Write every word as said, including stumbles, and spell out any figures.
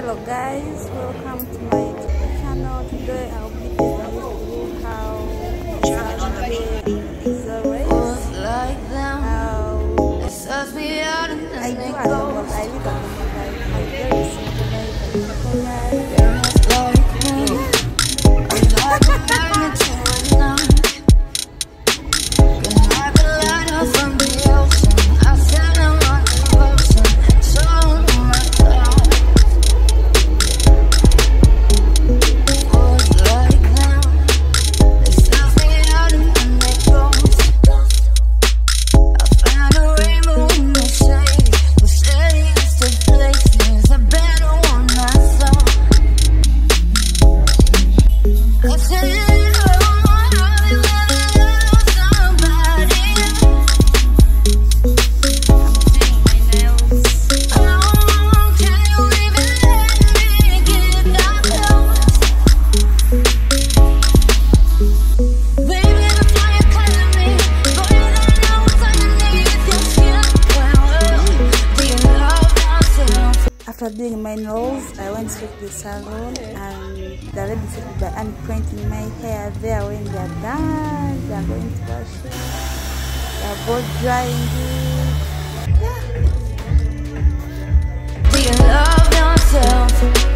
Hello guys, welcome to my YouTube channel. Today I'll be taking you through how Saturday is always. Like them, How it sucks me out and I then do they at the go. moment. I live at the moment. I'm very simple life. Like me, I'm like a magnet to a knife. Good like a lighter from the ocean. I said I'm on devotion, so on my thoughts. Was like them, it sucks me out and then they go. I found a rainbow in the shade, but steadiest of places, a better one I saw. I said, oh, how you wanna love somebody? I'm doing my nails. Oh, can you even let me get that close? Baby, the fire calling me, boy, you don't know what's underneath your skin. Well, do you love yourself? After doing my nails, I went straight to the salon and the lady said that I'm pointing my hair there. When they are done, they are going to wash it. They are both drying it. Do you love yourself?